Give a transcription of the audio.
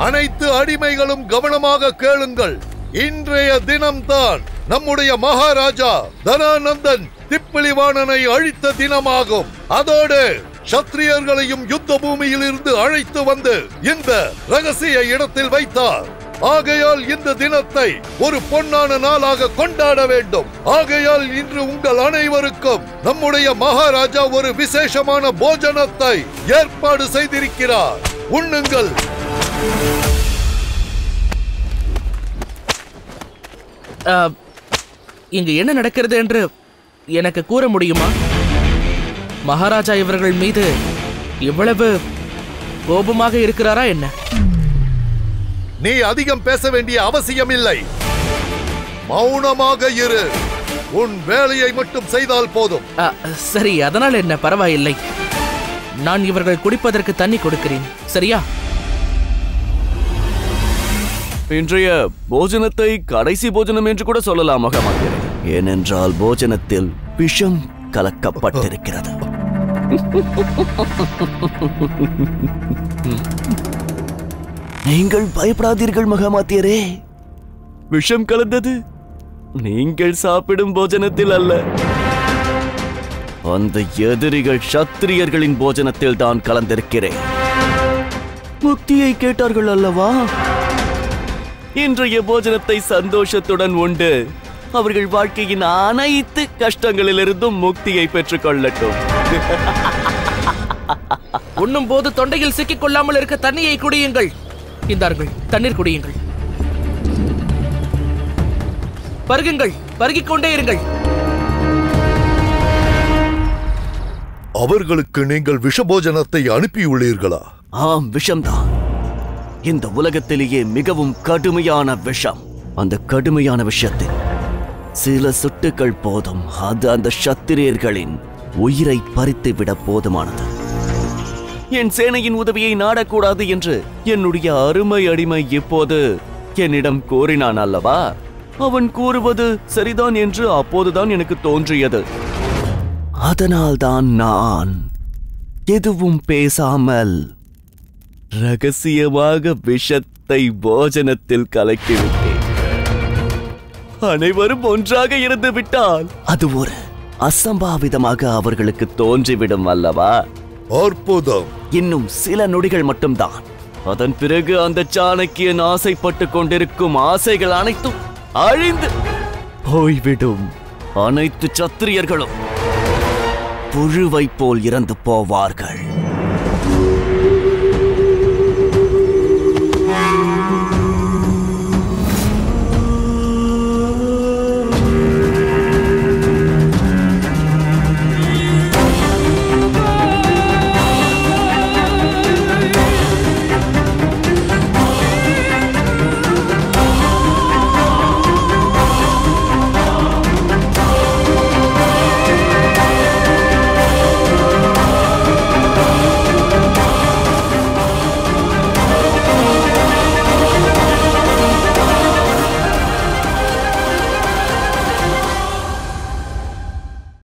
அனைத்து அடிமைகளும் கவனமாக கேளுங்கள். இன்றைய தினம்தான் நம்முடைய மகாராஜா தனானந்தன் திப்பிலிவாணனை அழித்த தினமாகும். அதோடு சத்திரியர்களையும் யுத்த பூமியில் இருந்து அழைத்து வந்து இந்த ரகசிய இடத்தில் வைத்தார். ஆகையால் இந்த தினத்தை ஒரு பொன்னான நாளாக கொண்டாட வேண்டும். ஆகையால் இன்று உங்கள் அனைவருக்கும் நம்முடைய மகாராஜா ஒரு விசேஷமான போஜனத்தை ஏற்பாடு செய்திருக்கிறார். உண்ணுங்கள். இங்கு என்ன நடக்கிறது என்று எனக்கு கூற முடியுமா? மகாராஜா இவர்கள் மீது இவ்வளவு கோபமாக இருக்கிறாரா என்ன? நீ அதிகம் பேச வேண்டிய அவசியம் இல்லை. மௌனமாக இரு. உன் வேலையை மட்டும் செய்தால் போதும். சரி, அதனால் என்ன, பரவாயில்லை. நான் இவர்கள் குடிப்பதற்கு தண்ணி கொடுக்கிறேன், சரியா? இன்றைய போஜனத்தை கடைசி போஜனம் என்று கூட சொல்லலாம் மகாமாத்தியரே. ஏனென்றால் போஜனத்தில் விஷம் கலக்கப்பட்டிருக்கிறது. நீங்கள் பயப்படாதீர்கள் மகாமாத்தியரே. விஷம் கலந்தது நீங்கள் சாப்பிடும் போஜனத்தில் அல்ல, அந்த எதிரிகள் சத்திரியர்களின் போஜனத்தில் தான் கலந்திருக்கிறேன். முக்தியை கேட்டார்கள் அல்லவா? இன்றைய போஜனத்தை சந்தோஷத்துடன் உண்டு அவர்கள் வாழ்க்கையின் அனைத்து கஷ்டங்களிலிருந்தும் முக்தியை பெற்றுக் கொள்ளட்டும். உண்ணும் போது தொண்டையில் சிக்கிக் கொள்ளாமல் இருக்க தண்ணியை குடியுங்கள். இந்தார்கள், தண்ணீர் குடியுங்கள். பருகுங்கள், பருகிக் கொண்டே இருங்கள். அவர்களுக்கு நீங்கள் விஷபோஜனத்தை அனுப்பியுள்ளீர்களா? ஆம், விஷம்தான். இந்த உலகத்திலேயே மிகவும் கடுமையான விஷம். அந்த கடுமையான விஷயத்தில் சில சொட்டுக்கள் போதும், அது அந்த சத்திரியர்களின் உயிரை பறித்துவிட போதுமானது. என் சேனையின் உதவியை நாடக்கூடாது என்று என்னுடைய அருமை அடிமை இப்போது என்னிடம் கூறினான் அல்லவா? அவன் கூறுவது சரிதான் என்று அப்போதுதான் எனக்கு தோன்றியது. அதனால்தான் நான் எதுவும் பேசாமல் ரகசியமாக விஷத்தை போஜனத்தில் கலக்கிவிட்டேன். அனைவரும் ஒன்றாக இருந்து விட்டால் அது ஒரு அசம்பாவிதமாக அவர்களுக்கு தோன்றிவிடும் அல்லவா? அற்புதம். இன்னும் சில நொடிகள் மட்டும்தான். அதன் பிறகு அந்த சாணக்கியன் ஆசைப்பட்டு கொண்டிருக்கும் ஆசைகள் அனைத்தும் அழிந்து போய்விடும். அனைத்து சத்திரியர்களும் புழுவை போல் இறந்து போவார்கள்.